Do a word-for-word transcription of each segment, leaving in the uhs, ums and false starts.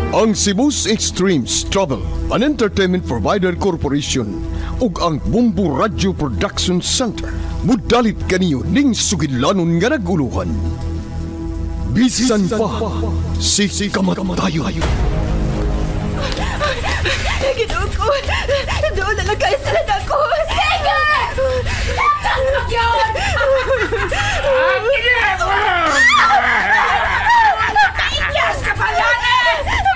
Ang Cebu's Extremes Travel and Entertainment Provider Corporation ug ang Bumbu Radio Production Center mudalit kaniyo ning sugilanon nga naguluhan. Bisan pa si kamatayon. Ginoo ko, doon na lang kayo sila na ko. Sige! Tatang yun! Kainyas ka pala eh!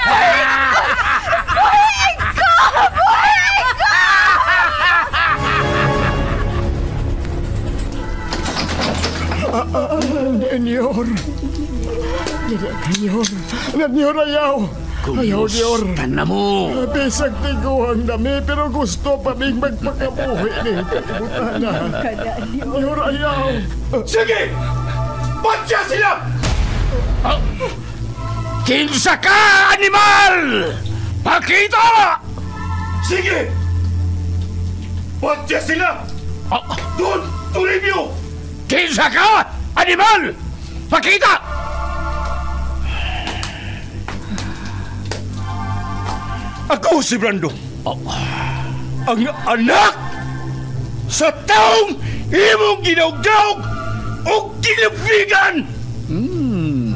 Buhay ko! Buhay ko! Nenyor. Nenyor. Nenyor, ayaw. Ayaw, Nenyor. Kumusta mo? Bisag tiguang dami, pero gusto pa rin magpakabuhi ni Butana. Nenyor, ayaw. Sige! Patya sila! Oh. Kinsa ka, animal! Pakita! Sige! Patya sila! Oh. Doon! Tulibyo! Kinsa ka, animal! Pakita! Ako si Brando. Oh. Ang anak sa taong imong ginawgaw o kinabigan! Hmm.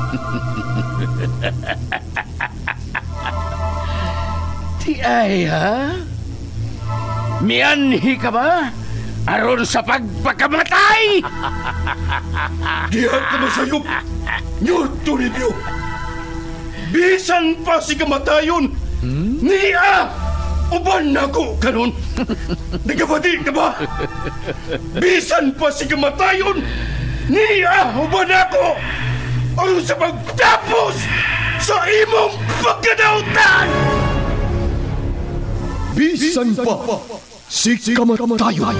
Ti ay, ha? Mianhi ka ba? Aron sa pagpakamatay! Diyan ka masayop! Nyo, Tulibyo! Bisan pa si kamatayon! Hmm? Niya! Uban na ko kanon! Nagabati ka ba? Bisan pa si kamatayon! Niya! Uban ako! Aron sa pagtapos sa imong pagkadautan! Bisan pa si kamatayon!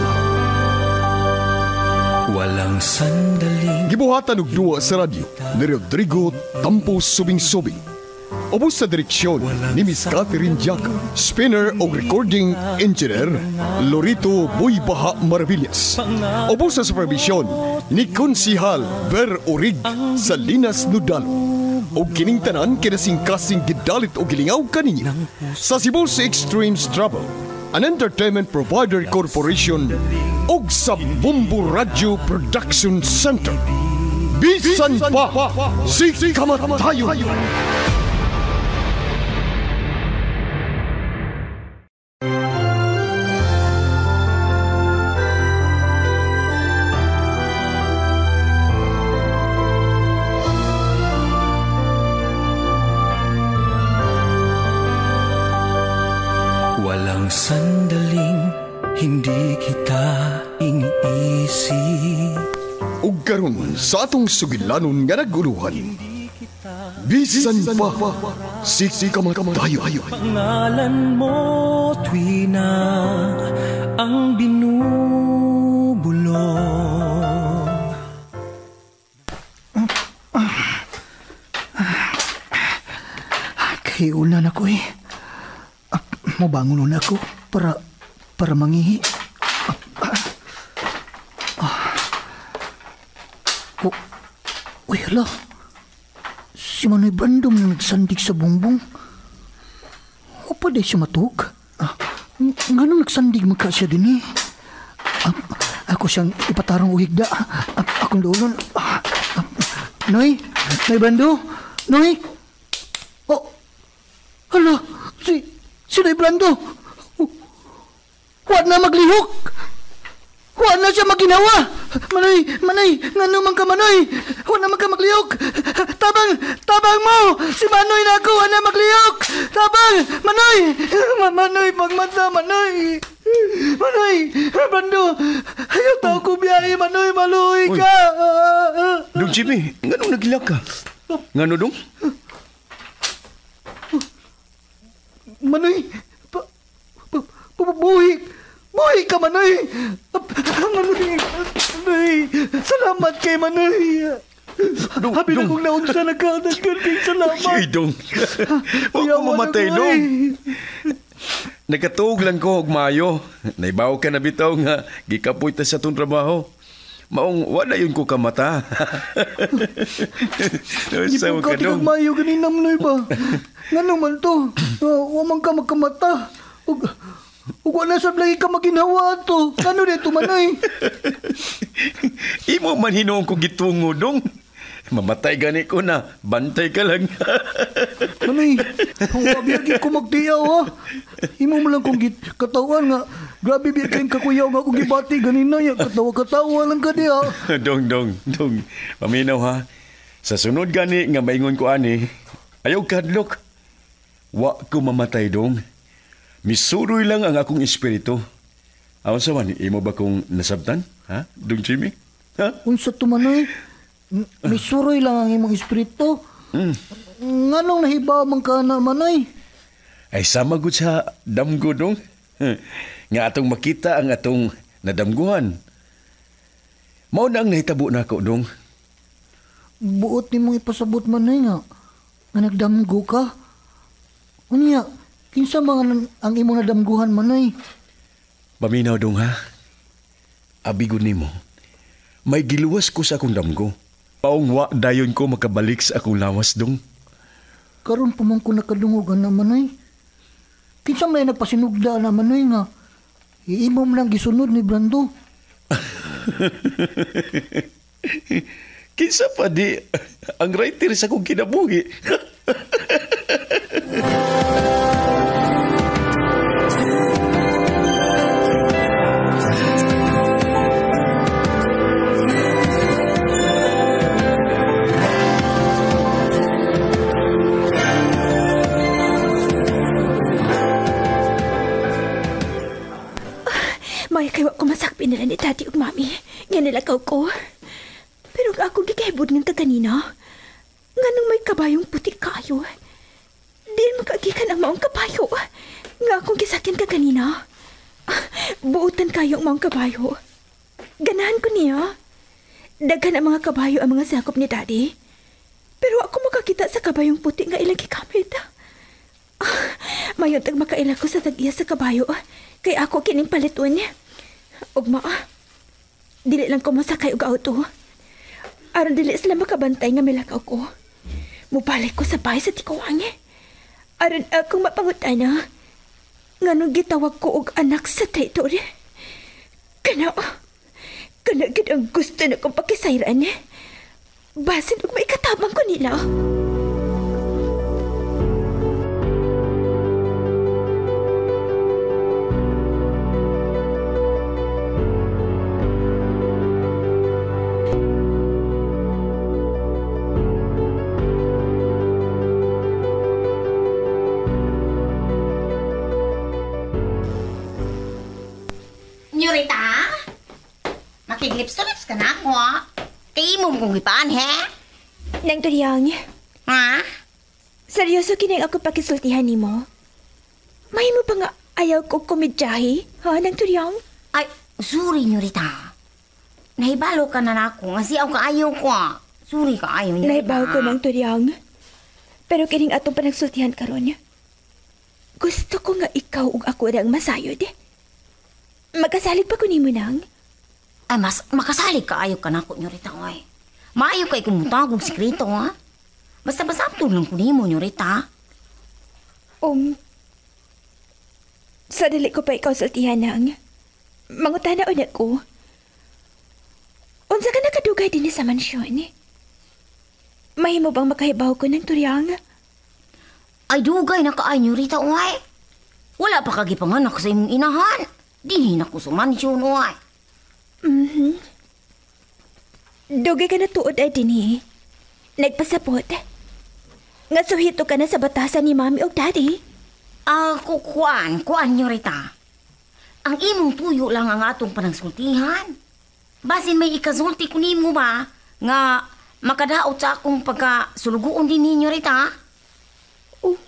Walang sandaling gibuhatan og duwa sa radyo ni Rodrigo Tampo Subing-Subing. Ubos sa direksyon ni Miss Catherine Jaca, spinner o recording engineer Lorito Buybaha Maravillas. Ubos sa supervision ni Konsihal Ver Orig sa Linas Nudalo. O kining tanan kinasing-kasing gidalit o gilingaw kaninyo sa Cebu's Extremes Travel an Entertainment Provider Corporation ug sa Bumbu Radio Production Center. Bisan pa si kamatayon! Walang sandaling hindi kita iniisip. Ug karon sa atong sugilanon nga naguluhan, bisan pa si kamatayon. Pangalan mo tuwi na ang binubulong. Kaiulan ako eh. Mabangon na ako para para mangihi. Oh, uy, hala. Si Manoy Brando na nagsandig sa bongbong. O pa di siya matug? Ah, nga nang nagsandig magka siya din eh. Ah, ako siyang ipatarong uhigda. Ah, akong doon. Ah, ah, Noy? Noy Brando? Noy? Oh, hala. Si... Si Noy Brando, huwag na maglihok. Huwag na siya maginawa. Manoy, Manoy, nga naman ka, Manoy. Huwag na man ka maglihok. Tabang, tabang mo. Si Manoy na ako, huwag na maglihok. Tabang, Manoy. Manoy, pagmata, Manoy. Manoy, Brando, ayaw tao ko biyahe, Manoy, maluhi ka. Dong Jimmy, nga nung nagilak ka? Nga no, Dong? Manoy, pa, pa, pa, buhi, buhi ka, Manoy. Manoy, Manoy, salamat kay Manoy. Habi na kong naunsa na ka, nagkanding salamat. Ay, Dong, huwag ko mamatay, Dong. Nagkatuog lang ko og maayo. Naibaw ka na bitaw nga gikapoy ta sa itong trabaho. Maong wala yun ko kamata. Di Sa po ka kadong. tinagmayo ganina mo ba? Nga naman to, uh, wamang ka magkamata. Ug, ug wala sa lagi ka maginhawa to. Ano dito manay? Imo man hinuong ko gitungo dong. Mamatay gani ko na. Bantay ka lang. Manay, ang wabi lagi ko magtiyaw ha. Imo mo lang kong git katawan nga. Grabe biya kayong kakuyaw nga kong gibati ganina. Ya, katawa-katawa lang ka diya. dong, dong, dong. Paminaw ha. Sa sunod gani nga maingon ko ani. Ayaw kadlok. Wa ko mamatay dong. Misuroy lang ang akong espiritu. Awan sa man, imo ba kong nasabtan? Ha? Dong Jimmy? Ha? Unsa to manay? M- Misuroy lang ang imong espiritu. Mm. Nganong nahiba man ka na manay? Ay sama gud sa damgo dong. Nga atong makita ang atong nadamguhan. Mao na ang nahitabo nako dong. Buot ni mong ipasabot manay nga. Nga nagdamgo ka. Unya, kinsa mga nan- ang imong nadamguhan manay? Paminaw dong ha. Abigod nimo. May giluwas ko sa akong damgo. Paong wa dayon ko makabalik sa akong lawas dong. Karon pa man ko nakadungogan na manay. Kinsa may nagpasinugda na manay nga. Iimo man lang gisunod ni Brando. Kinsa pa di ang writer sa akong kinabuhi. May kay wa ko masakpi nila ni Tati ug Mami. Nga nilakaw ko. Pero ang akong gikahibod ng taganina, nga nung may kabayong puti kayo. Di makagikan ang maong kabayo. Nga akong gisakin ka kanina. Buutan kayo ang maong kabayo. Ganahan ko niya. Daghan ang mga kabayo ang mga sakop ni Daddy. Pero ako makakita sa kabayong puti nga ilang gikamit. Mayon tag makaila ko sa tag-iya sa kabayo. Kay ako kining paliton. Ugma, dili lang ko masakay og auto. Aron dili sila makabantay nga milakaw ko. Mubalik ko sa bahay sa Tikuang. Aron akong mapangutana. Nganong gitawag ko og anak sa titor. Kana, kana gid ang gusto na kong pakisayran. Basin og may katabang ko nila. Nyorita? Makiglips-lips ka na ako, ha? Timom kong ipaan, he? Nang Turyang, Ha? seryoso kining ako pakisultihan nimo. May mo pa nga ayaw ko komedyahe, ha, Nang Turyang? Ay, sorry, Nyorita. Nahibalo ka na na ako. Nga siyaw ka ayaw ko, ha? Sorry ka ayaw, Nyorita. Naibaw ko, Nang Turyang. Pero kining atong panagsultihan karon. Gusto ko nga ikaw ug ako nang masayod. Magkasalig pa ko nimo nang. Ay, mas makasalig ka ayaw ka na ako, Nyorita, oy. Maayaw kay kumutag og sikreto, ha? Basta basaptol lang ko nimo, Nyorita. Um, sa dili ko pa ikaw sultihan nang. Mangutana ulit ko. Unsa ka nakadugay din sa mansyon? Mahimo bang makahibaw ko ng Turyang? Ay, dugay na ka ay, Nyorita, oy. Wala pa kagipanganak sa imong inahan. Dili na ko sa mansyon, oy. Mhm. Dugay ka na tuod ay dinhi. Nagpasapot. Nga suhito ka na sa batasan ni Mami o Daddy. Ah, uh, kuan, kuan, Nyorita. Ang imong tuyo lang ang atong panagsultihan. Basin may ikasulti ko nimo ba, nga makadaot sa akong pagkasulugoon din ni Nyorita. Oh.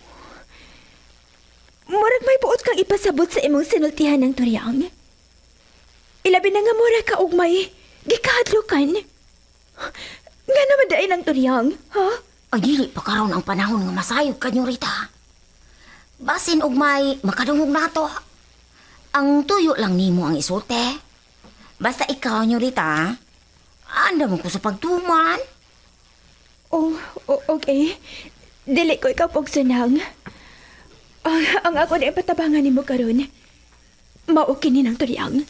Murag may buot kang ipasabot sa imong sinultihan ng Turyang. Ilabi na nga mura ka og may gikahadlukan. Nga naman daay ng Turyang, ha? Ay, dili pa karon ang panahon nga masayog ka, Nyorita. Basin og may makadungog nato. Ang tuyo lang nimo ang isulte. Basta ikaw, Nyorita, anda mo ko sa pagtuman. Oh, o- okay. Dili ko ikaw pog sunang. Ang, ang ako na ipatabangan ni mo karon. Maukin ni ng turiyang.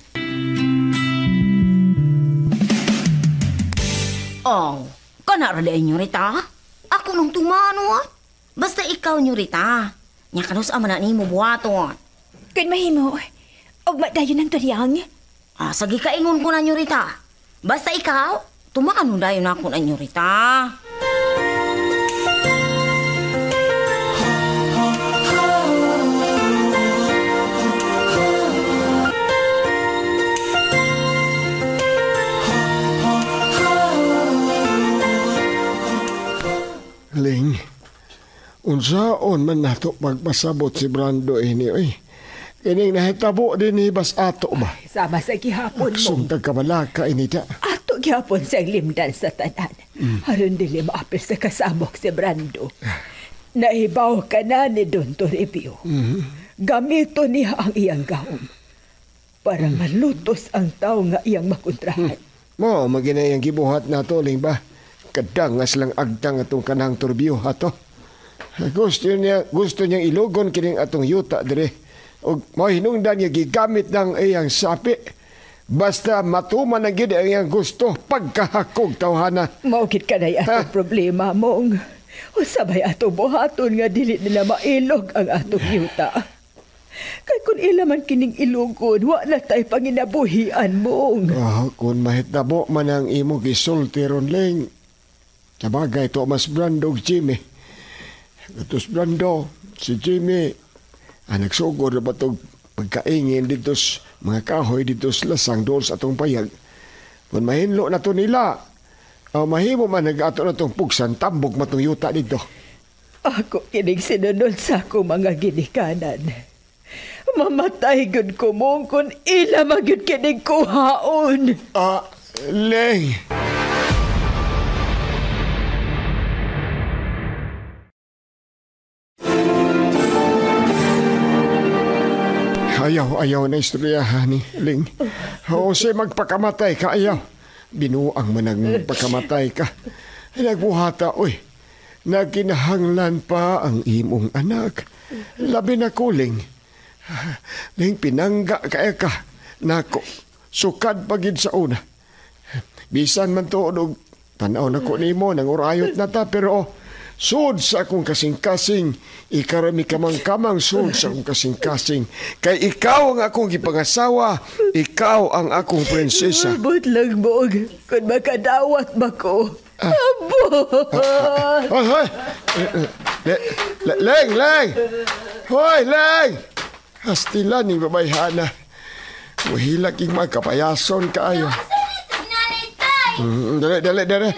Oh, kanara di inyo Rita. Ako nung tumano. Basta ikaw nyo Rita. Nya kanus ama na ni mo buhaton. Kun mahimo, og madayon ng turiyang. Ah, sagi kaingon ko na nyo Rita. Basta ikaw, tumakan dayon ako na nyo Rita. Ling, unsaon man nato pagpasabot si Brando ini, oy. Kining nahitabo din ni bas ato ba? Sama sa gihapon mo. Suntag kabalaka ini da. Ato gihapon sa limdan sa tanan. Mm. Haron dili maapil sa kasabok si Brando. Naibaw ka na ni Don Toribio. Mm. Gamito niya ang iyang gahom para mm. malutos ang tao nga iyang makontrahan. Mm. Mo, maginay ang gibuhat na to, Ling ba? Kadang nga silang agdang atong kanang Toribio hato. Gusto niya, gusto niyang ilugon kining atong yuta dire. Og mo hinungdan niya gigamit ng iyang sapi. Basta matuman ang gid ang iyang gusto pagkahakog tawhana. Maugit ka na atong problema mong. O sabay atong buhaton nga dili nila mailog ang atong yuta. Kay kung ila man kining ilugon, wa na tay panginabuhian mong. Oh, kung mahitabo man ang imong gisulti ron, Ling. Sabagay to mas Brando og Jimmy. Gatos Brando, si Jimmy, ang nagsugod na ba itong pagkaingin dito mga kahoy dito lasang doon sa atong payag. Kung mahinlo na to nila, o mahimo man nag-ato na itong pugsan, tambok matong yuta dito. Ako kinig sinunod sa akong mga ginikanan. Mamatay gud ko mong kung ila magyud kinig kuhaon. Ah, Leng. Ayaw-ayaw na istoryahan ni Ling. O siya magpakamatay ka, ayaw. Binuang man ang pagkamatay ka. Nagbuhata, uy. Naginahanglan pa ang imong anak. Labi na ko, Ling. Ling, pinangga kaya ka. Nako, sukad pagid sa una. Bisan man to, tanaw na ko ni mo, nang urayot na ta, pero sud sa akong kasing-kasing, ikarami kamang-kamang sud sa akong kasing-kasing. Kay ikaw ang akong gipangasawa, ikaw ang akong prinsesa. Abot lang mo, kung makadawat ba ko. Ah. Abot! Ah, ah, hoy! Leng, Leng! Hoy, Leng! Hastilan ni babayhana. Muhilak yung mga kapayason kaayo. Mm, dali, dali, dali.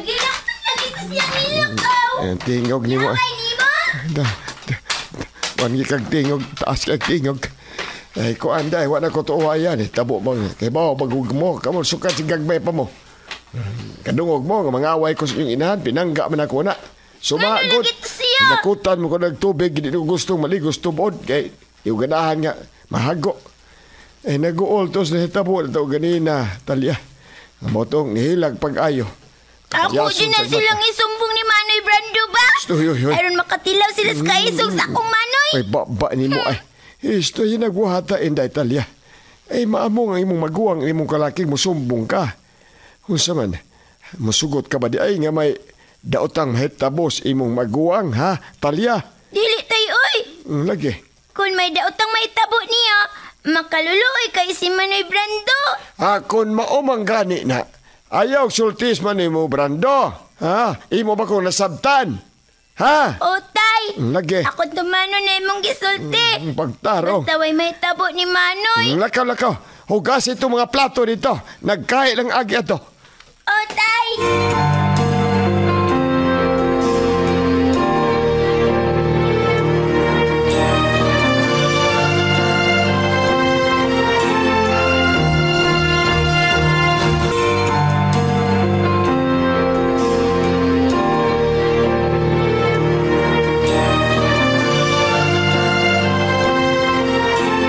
Ang tingog ni mo. Da, da, wan kag tingog, taas kag tingog. Ay, ko anday, wala ko tuwayan eh. Tabo bang, kay bawa bagug mo, kamo sukat si gagbay pa mo. Kadungog mo, mangaway ko sa iyong inahan, pinangga man ako na. Sumagod, nakutan mo ko nagtubig, hindi ko gustong maligos tubod, kay yung ganahan nga, mahago. Eh, nag-uoltos na hitabo na ito ganina, Talya. Motong nihilag pag-ayo. Ako din na silang isumbong ni Manoy Brando ba? Uy, uy, uy. Aron makatilaw sila sa kaisog sa akong Manoy. Ay, baba ni mo ay. Isto yung nagbuhata inday, Talya. Ay, maamong ang imong maguwang, ang imong kalaking musumbong ka. Unsa man, musugot ka ba di ay nga may daotang hitabos imong maguwang, ha, Talya? Dili tay, oy. Mm, lagi. Kung may daotang mahitabo niya, makaluluoy kay si Manoy Brando. Akon maumang gani na. Ayaw sultis man mo, Brando. Ha? Imo ba kong nasabtan? Ha? O, tay. Mm, lagi. Ako tumano na imong gisulti. Mm, pagtaro. Basta way mahitabo ni Manoy. Mm, lakaw, lakaw. Hugas itong mga plato dito. Nagkahit lang agi ito. O, tay.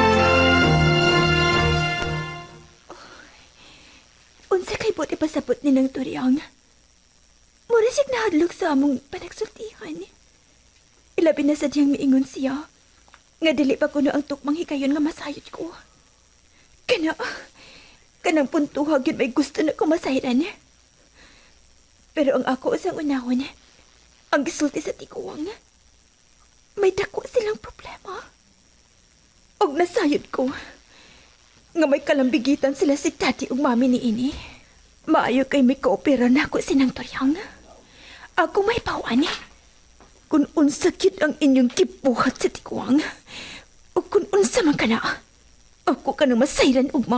Unsa kay buti pasabot ni Inang Turyang. Murasig nahadlok sa among panagsultihan. Ilabi na sadyang miingon siya. Nga dili pa kuno ang tukmang hikayon nga masayod ko. Kana, kanang puntuhag yun may gusto na kumasahiran. Pero ang ako usang unahon, ang gisulti sa tikuwang, may dako silang problema. Og nasayod ko, nga may kalambigitan sila si Daddy ug Mami ni ini. Maayo kay may koopera na ako sinang Turyang. Ako may pawan. Kung unsa gyud ang inyong kibuhat sa tikuwang, o kung unsa man kana, ako ka nang masayran ugma.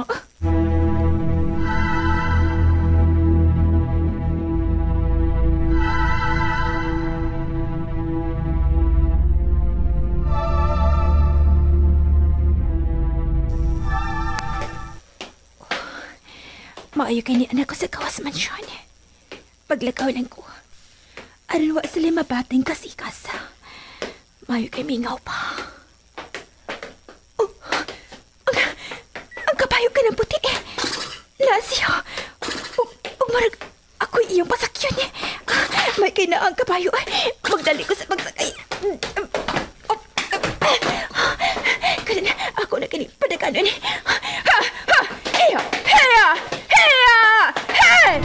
Maayo kay ni anak ko sa kawas mansyon. Paglakaw lang ko. Aron wa sila mabating kasikas. Maayo kay mingaw pa. Oh, ang, ang kabayo ka ng puti eh. Nasyo. O, o marag ako iyong pasakyan eh. May kay na ang kabayo. Magdali ko sa pagsakay. Kasi ako na kini padaganon eh. Ha! Ha! Heya! Heya! Heya! Hey!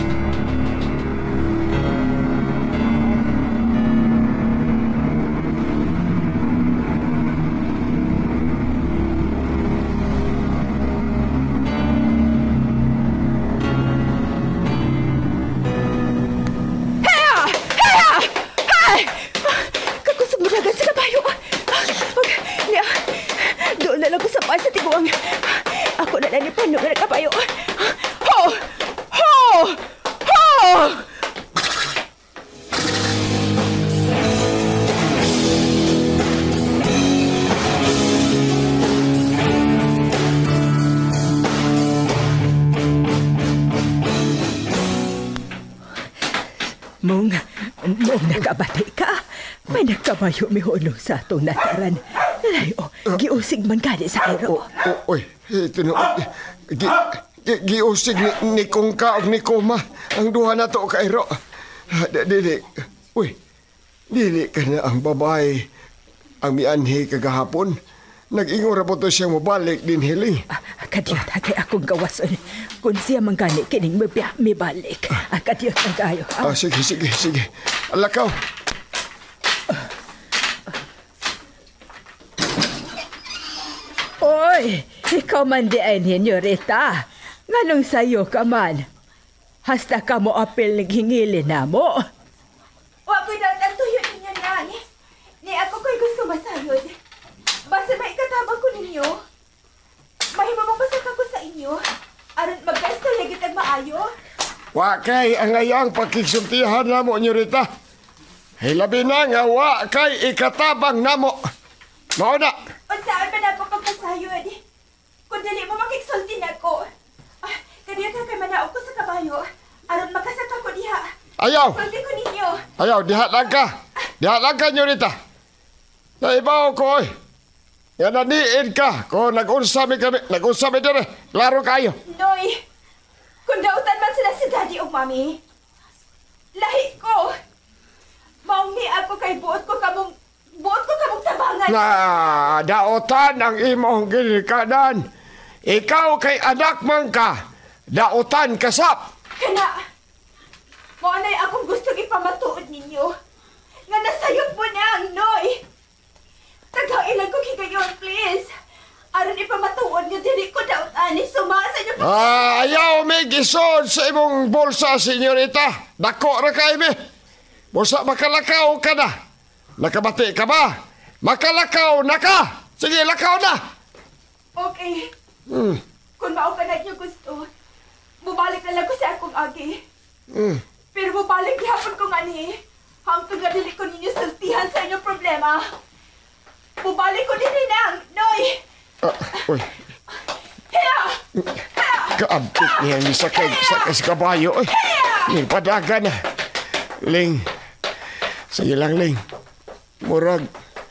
Ako na lang ni Pano nga nagkapayo. Ho! Ho! Ho! Mong, mong nakabati ka. May nagkabayo mi hulong sa atong nataran. Nalayo, giusig man gani sa aero. Oh, oy, ito na. Gi, gi, giusig ni, ni Kongka o ni Koma. Ang duha na to ka aero. Dili, uy, dili ka na ang babae. Ang mianhi kagahapon. Nag-ingon ra po to siya mabalik din hiling. Ah, kadiyot, kay akong gawason. Kung siya man gani, kining mi balik. Ah, kadiyot na tayo. Ah, sige, sige, sige. Alakaw. Oy, ikaw man di ay senyorita. Nganong sayo ka man? Hasta ka mo apel naghingili na mo. Wa ko daw ang tuyo ninyo na. Ni, ni ako ko'y gusto masayod. Basta may katabang ko ninyo. Mahimamapasok ako sa inyo. Aron magkasto lagi tag maayo. Wa kay ang ayang pagkisultihan na mo, senyorita. Hilabi na nga wa kay ikatabang na mo. Mao na. Unsaan ba na po pagpasayod? Kung dali mo makiksulti na ko. Ah, kaniya ka kay manaog ko sa kabayo. Aron makasaka ko diha. Ayaw. Sulti ko ninyo. Ayaw, diha lang ka. Diha lang ka, senyorita. Naibaw ko, oy. Nga naniin ka. Kung nag-unsami kami, nag-unsami din eh. Klaro kayo. Noy, kung dautan man sila si Daddy o Mami, lahi ko. Maungi ako kay buot ko kamong buot ko kamong tabangan. Na, dautan ang imong ginikanan. Ikaw kay anak man ka. Dautan kasap. Kana, maunay akong gustong ipamatuod ninyo. Nga nasayop mo na ang Noy. Tagailan ko kigayon, please. Aron ipamatuod nga dili ko dautan ni sumasa niyo. Ah, ayaw may gisod sa imong bulsa, senyorita. Dako ra kay mi. Busa makalakaw ka na. Nakabati ka ba? Makalakaw na ka. Sige, lakaw na. Okay. Hmm. Kung mao ka na niyo gusto, mubalik na lang ko sa akong agi. Hmm. Pero mubalik gihapon ko nga ni. Hangtod nga dili ko ninyo sultihan sa inyong problema. Mubalik ko din nang, Noy. Ah, uy. Hiya! Kaabot niya ni sakay, sakay sa kabayo. Uy. Ling, padaga na. Ling. Sige lang, Ling. Murag.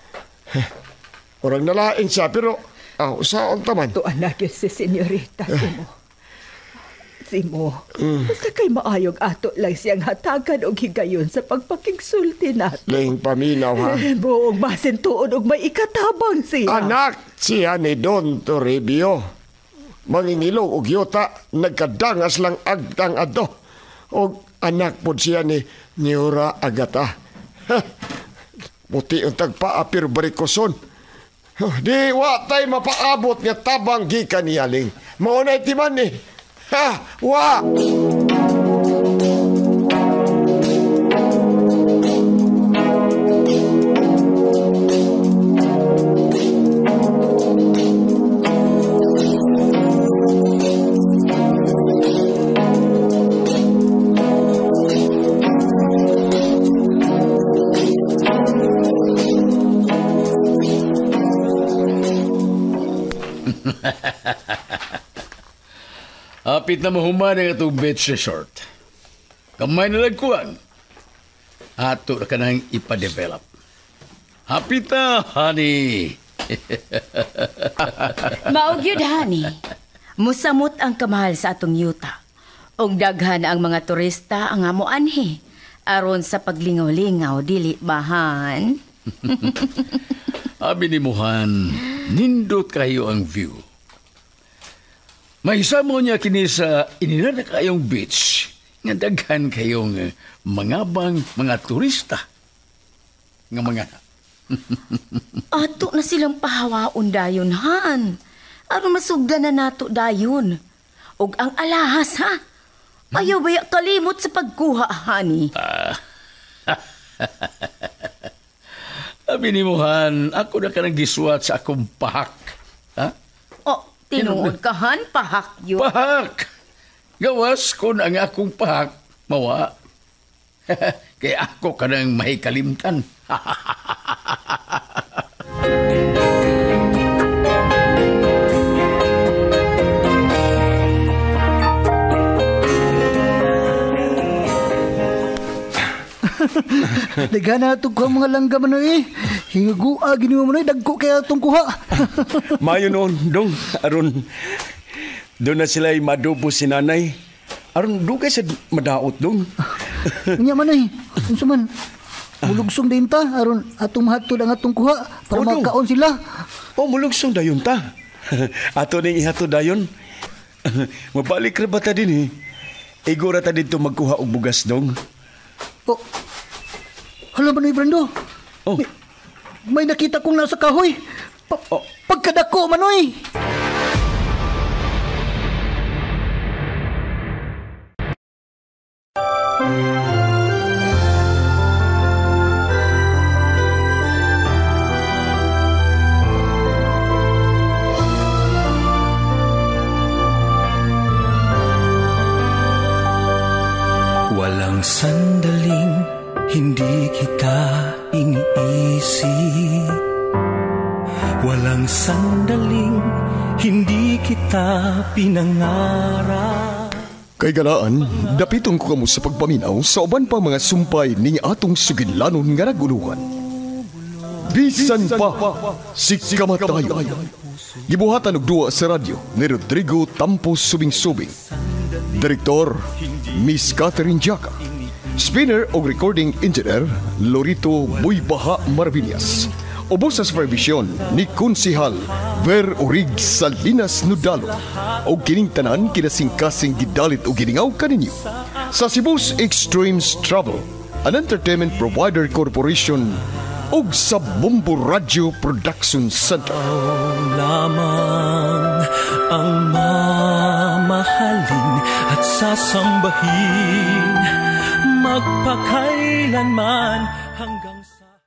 Murag nalain siya, pero ah, usaon taman. To anak yun si senyorita mo. si mo. Basta kay maayong ato lang siyang hatagan o higayon sa pagpakigsulti nato. Ling paminaw ha. Eh, buong basin tuod og may ikatabang siya. Anak siya ni Don Toribio. Mangingilo og yuta, nagkadangas lang agtang ato. Og anak po siya ni Niura Agata. Puti ang tagpaapir barikoson. Di wa tay mapaabot nga tabang gikan ni Aling. Maunay timan ni. Ha, wa! Apit na mahuman ang itong beach resort. Kamay na lagkuhan. Ato na ka nang ipadevelop. Hapit na, honey. Maog yun, honey. Musamot ang kamahal sa atong yuta. Og daghan ang mga turista ang amuanhi. Aron sa paglingaw-lingaw, dili bahan. Abi ni Muhan, nindot kayo ang view. Mahisamo niya kini sa ininana kayong beach nga daghan kayong mangabang mga turista nga mga ato na silang pahawaon dayon, han. Aron masugdan na nato dayon. Og ang alahas, ha? Ayaw baya kalimot sa pagkuha, honey. Ah. Abi ni Muhan, ako na ka nang giswat sa akong pahak. Ha? Oh, tinuod ka, han? Pahak yun. Pahak! Gawas kon ang akong pahak, mawa. Kaya ako ka nang mahikalimtan. Daga na ito ko mga langga man eh. Hingagua, giniwa mo na eh. Dagko kaya itong kuha. Mayo noon, dong. Aron, doon na sila madupo si nanay. Aron, doon kayo sa madaot, dong. Nga man eh. Unsa man, mulugsong din ta. Aron, atong mahatod ang atong kuha. Para O, dong. makaon sila. O, mulugsong dayon ta. Ato ning ihato dayon. Mabalik ra ba ta din eh. Igora ta dito magkuha og bugas, dong. O, hala ba na Brando? Oh. May, may nakita kong nasa kahoy. Pa, Oh. Pagkadako, Manoy. Walang sandaling hindi kita iniisip. Walang sandaling hindi kita pinangarap. Kay galaan, dapiton ko kamo sa pagpaminaw sa uban pa mga sumpay ning atong sugilanon nga naguluhan. Bisan pa, si kamatayon. Gibuhatan og duwa sa radyo ni Rodrigo Tampos Subing-Subing. Direktor, Miss Catherine Jaca. Spinner o recording engineer, Lorito Buybaha Marvilias. Ubos sa supervision ni Konsihal Ver Orig Salinas Nudalo. O kining tanan kinasingkasing gidalit o giningaw kaninyo. Sa Cebu's Extremes Travel, an entertainment provider corporation ug sa Bumbo Radio Production Center. Lamang ang mamahalin at sasambahin magpakailanman hanggang sa